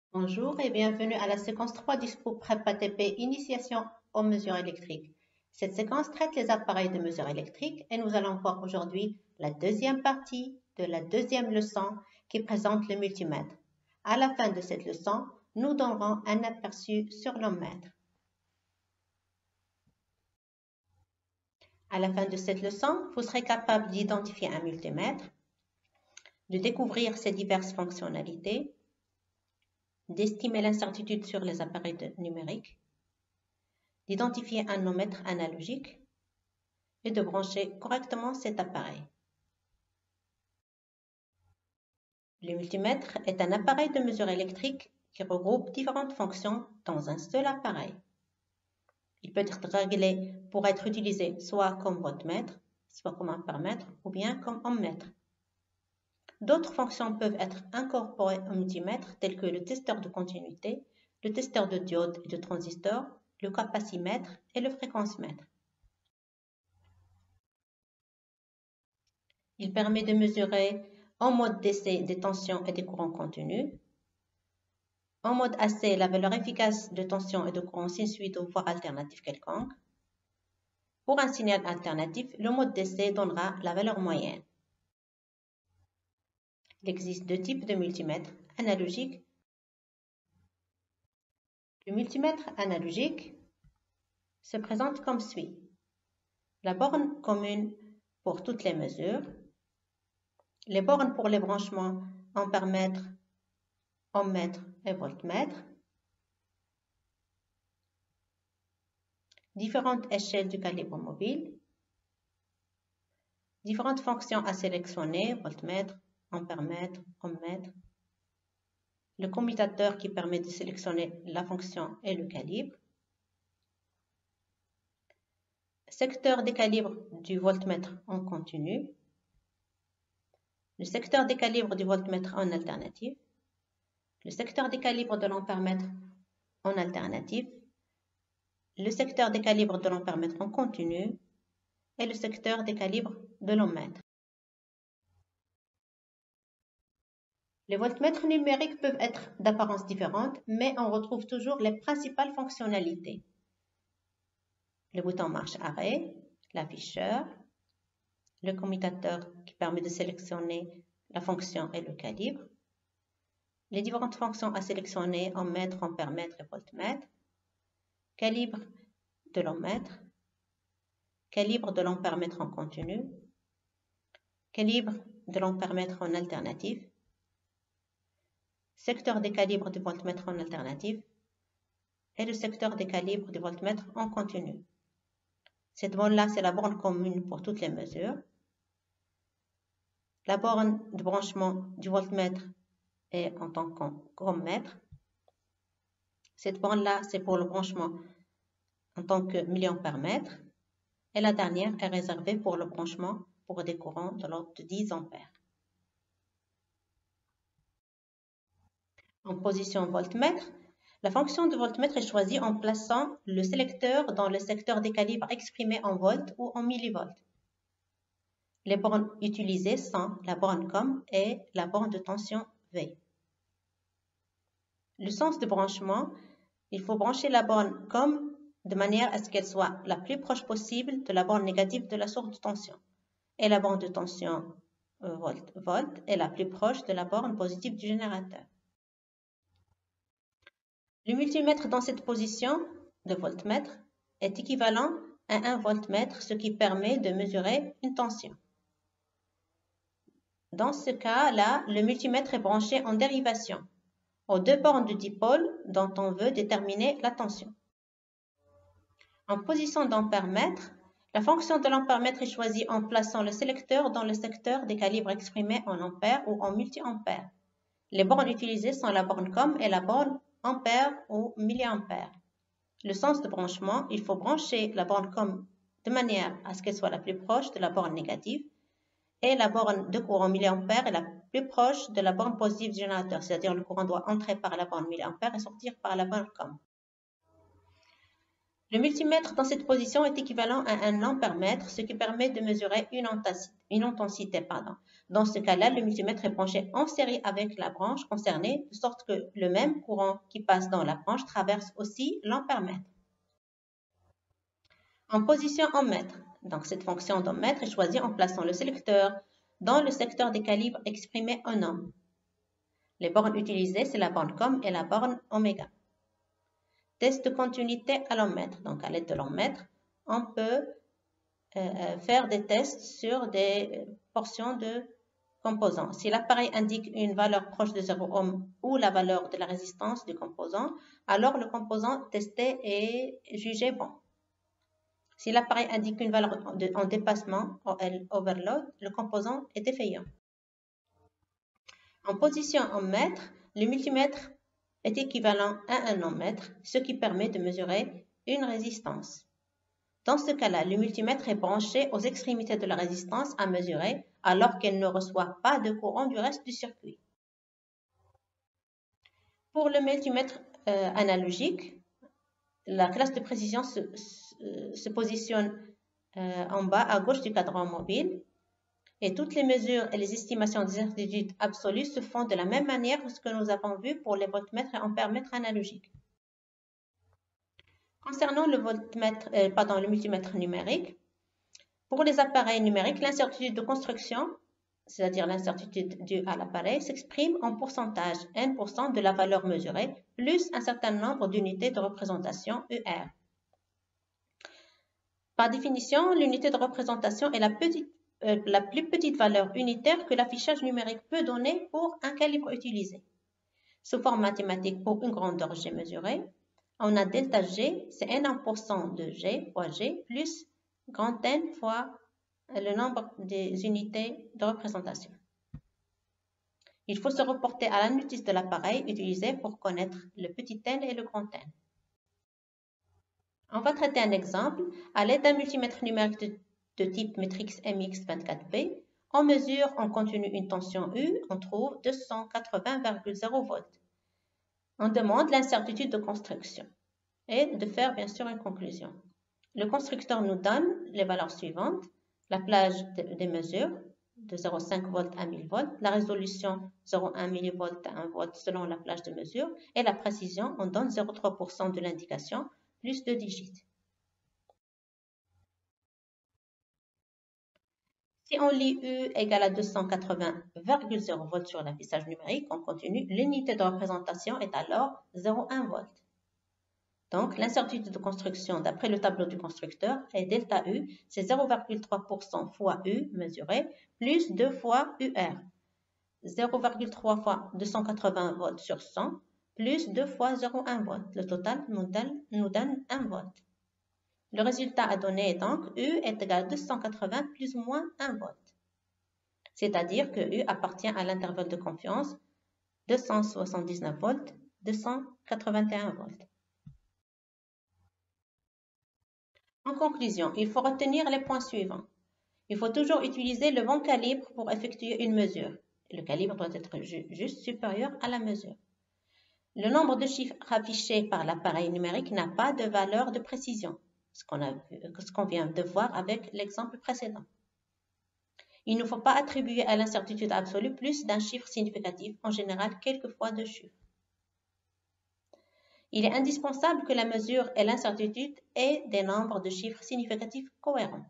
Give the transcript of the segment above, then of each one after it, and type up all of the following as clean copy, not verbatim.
Bonjour et bienvenue à la séquence 3 du cours PrEP-ATP Initiation aux mesures électriques. Cette séquence traite les appareils de mesure électrique et nous allons voir aujourd'hui la deuxième partie de la deuxième leçon qui présente le multimètre. À la fin de cette leçon, nous donnerons un aperçu sur l'ohmètre. À la fin de cette leçon, vous serez capable d'identifier un multimètre, de découvrir ses diverses fonctionnalités, d'estimer l'incertitude sur les appareils numériques, d'identifier un ohmètre analogique et de brancher correctement cet appareil. Le multimètre est un appareil de mesure électrique qui regroupe différentes fonctions dans un seul appareil. Il peut être réglé pour être utilisé soit comme voltmètre, soit comme ampèremètre ou bien comme ohmmètre. D'autres fonctions peuvent être incorporées au multimètre telles que le testeur de continuité, le testeur de diode et de transistor, le capacimètre et le fréquencemètre. Il permet de mesurer en mode DC des tensions et des courants contenus, en mode AC la valeur efficace de tension et de courant sinusoïdaux voire alternatif quelconque. Pour un signal alternatif, le mode DC donnera la valeur moyenne. Il existe deux types de multimètres analogiques. Le multimètre analogique se présente comme suit. La borne commune pour toutes les mesures, les bornes pour les branchements ampèremètre, ohmmètre et voltmètre, différentes échelles du calibre mobile, différentes fonctions à sélectionner, voltmètre, ampèremètre, ohmmètre, le commutateur qui permet de sélectionner la fonction et le calibre, secteur des calibres du voltmètre en continu, le secteur des calibres du voltmètre en alternative, le secteur des calibres de l'ampèremètre en alternative, le secteur des calibres de l'ampèremètre en continu et le secteur des calibres de l'ohmètre. Les voltmètres numériques peuvent être d'apparence différente, mais on retrouve toujours les principales fonctionnalités. Le bouton marche-arrêt, l'afficheur, le commutateur qui permet de sélectionner la fonction et le calibre, les différentes fonctions à sélectionner en mètre, ampèremètre et voltmètre, calibre de l'ohmètre, calibre de l'ampèremètre en continu, calibre de l'ampèremètre en alternative, secteur des calibres du voltmètre en alternative et le secteur des calibres du voltmètre en continu. Cette borne-là, c'est la borne commune pour toutes les mesures. La borne de branchement du voltmètre est en tant qu'ohmmètre. Cette borne-là, c'est pour le branchement en tant que milliampère-mètre. Et la dernière est réservée pour le branchement pour des courants de l'ordre de 10 ampères. En position voltmètre, la fonction de voltmètre est choisie en plaçant le sélecteur dans le secteur des calibres exprimés en volts ou en millivolts. Les bornes utilisées sont la borne COM et la borne de tension V. Le sens de branchement, il faut brancher la borne COM de manière à ce qu'elle soit la plus proche possible de la borne négative de la source de tension. Et la borne de tension volt est la plus proche de la borne positive du générateur. Le multimètre dans cette position de voltmètre est équivalent à un voltmètre, ce qui permet de mesurer une tension. Dans ce cas-là, le multimètre est branché en dérivation aux deux bornes de dipôle dont on veut déterminer la tension. En position d'ampèremètre, la fonction de l'ampèremètre est choisie en plaçant le sélecteur dans le secteur des calibres exprimés en ampères ou en multi-ampères. Les bornes utilisées sont la borne COM et la borne ampères ou milliampères. Le sens de branchement, il faut brancher la borne COM de manière à ce qu'elle soit la plus proche de la borne négative et la borne de courant milliampère est la plus proche de la borne positive du générateur, c'est-à-dire le courant doit entrer par la borne milliampère et sortir par la borne COM. Le multimètre dans cette position est équivalent à un ampèremètre, ce qui permet de mesurer une intensité. Dans ce cas-là, le multimètre est branché en série avec la branche concernée, de sorte que le même courant qui passe dans la branche traverse aussi l'ampèremètre. En position en mètres. Donc, cette fonction d'ohmmètre est choisie en plaçant le sélecteur dans le secteur des calibres exprimés en ohm. Les bornes utilisées, c'est la borne COM et la borne oméga. Test de continuité à l'ohmmètre. Donc, à l'aide de l'ohmmètre, on peut faire des tests sur des portions de composants. Si l'appareil indique une valeur proche de 0 ohm ou la valeur de la résistance du composant, alors le composant testé est jugé bon. Si l'appareil indique une valeur en dépassement, overload, le composant est défaillant. En position en mètres, le multimètre est équivalent à un ohm-mètre, ce qui permet de mesurer une résistance. Dans ce cas-là, le multimètre est branché aux extrémités de la résistance à mesurer alors qu'elle ne reçoit pas de courant du reste du circuit. Pour le multimètre analogique, la classe de précision se positionne en bas à gauche du cadran mobile et toutes les mesures et les estimations des incertitudes absolues se font de la même manière que ce que nous avons vu pour les voltmètres et ampèremètres analogiques. Concernant le multimètre numérique, pour les appareils numériques, l'incertitude de construction, c'est-à-dire l'incertitude due à l'appareil, s'exprime en pourcentage, n% de la valeur mesurée, plus un certain nombre d'unités de représentation, UR. Par définition, l'unité de représentation est la plus petite valeur unitaire que l'affichage numérique peut donner pour un calibre utilisé. Sous forme mathématique pour une grandeur G mesurée, on a delta G, c'est n1% de G fois G plus grand N fois le nombre des unités de représentation. Il faut se reporter à la notice de l'appareil utilisé pour connaître le petit n et le grand N. On va traiter un exemple. À l'aide d'un multimètre numérique de type Matrix MX24P, on mesure en continu une tension U, on trouve 280,0 volts. On demande l'incertitude de construction et de faire bien sûr une conclusion. Le constructeur nous donne les valeurs suivantes, la plage des mesures de 0,5 volts à 1000 volts, la résolution 0,1 millivolt à 1 volt selon la plage de mesure et la précision, on donne 0,3% de l'indication plus 2 digits. Si on lit U égale à 280,0 volts sur l'affichage numérique en continu, l'unité de représentation est alors 0,1 volt. Donc, l'incertitude de construction d'après le tableau du constructeur est delta U, c'est 0,3% fois U mesuré, plus 2 fois UR. 0,3 fois 280 volts sur 100, plus 2 fois 0,1 volt. Le total nous donne 1 volt. Le résultat à donner est donc U est égal à 280 plus ou moins 1 volt. C'est-à-dire que U appartient à l'intervalle de confiance 279 volts, 281 volts. En conclusion, il faut retenir les points suivants. Il faut toujours utiliser le bon calibre pour effectuer une mesure. Le calibre doit être juste supérieur à la mesure. Le nombre de chiffres affichés par l'appareil numérique n'a pas de valeur de précision, ce qu'on vient de voir avec l'exemple précédent. Il ne faut pas attribuer à l'incertitude absolue plus d'un chiffre significatif, en général quelquefois deux chiffres. Il est indispensable que la mesure et l'incertitude aient des nombres de chiffres significatifs cohérents.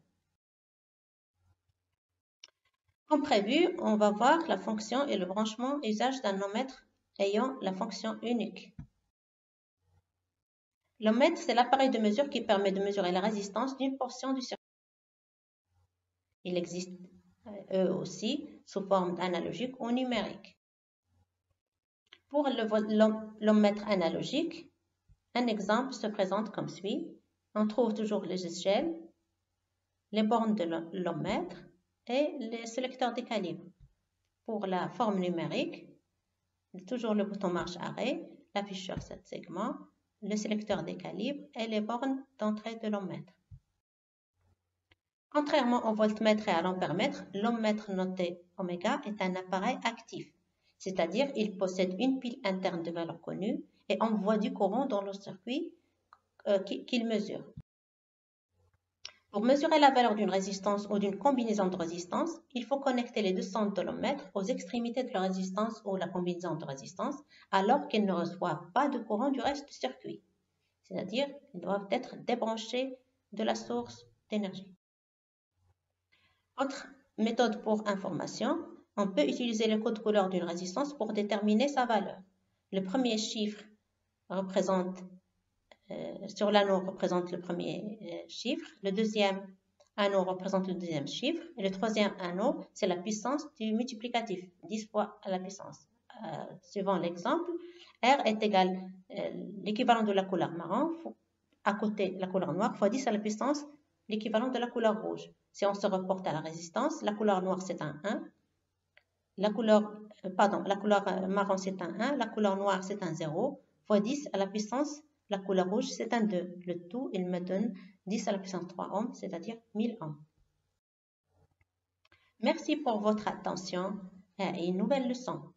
Comme prévu, on va voir la fonction et le branchement usage d'un ohmmètre ayant la fonction unique. L'ohmmètre, c'est l'appareil de mesure qui permet de mesurer la résistance d'une portion du circuit. Il existe eux aussi sous forme analogique ou numérique. Pour l'ohmmètre analogique, un exemple se présente comme suit. On trouve toujours les échelles, les bornes de l'ohmmètre et les sélecteurs des calibres. Pour la forme numérique, toujours le bouton marche-arrêt, l'afficheur 7 segments, le sélecteur des calibres et les bornes d'entrée de l'ohmmètre. Contrairement au voltmètre et à l'ampèremètre, l'ohmmètre noté oméga est un appareil actif, c'est-à-dire il possède une pile interne de valeurs connues et envoie du courant dans le circuit qu'il mesure. Pour mesurer la valeur d'une résistance ou d'une combinaison de résistance, il faut connecter les deux centres de l'ohmmètre aux extrémités de la résistance ou la combinaison de résistance alors qu'ils ne reçoivent pas de courant du reste du circuit. C'est-à-dire qu'ils doivent être débranchés de la source d'énergie. Autre méthode pour information, on peut utiliser le code couleur d'une résistance pour déterminer sa valeur. Le premier chiffre représente sur l'anneau représente le premier chiffre, le deuxième anneau représente le deuxième chiffre, et le troisième anneau, c'est la puissance du multiplicatif, 10 fois à la puissance. Suivant l'exemple, R est égal l'équivalent de la couleur marron, à côté la couleur noire, fois 10 à la puissance, l'équivalent de la couleur rouge. Si on se reporte à la résistance, la couleur noire c'est un 1, la couleur marron c'est un 1, la couleur noire c'est un 0, fois 10 à la puissance la couleur rouge, c'est un 2. Le tout, il me donne 10 à la puissance 3 ohms, c'est-à-dire 1000 ohms. Merci pour votre attention et une nouvelle leçon.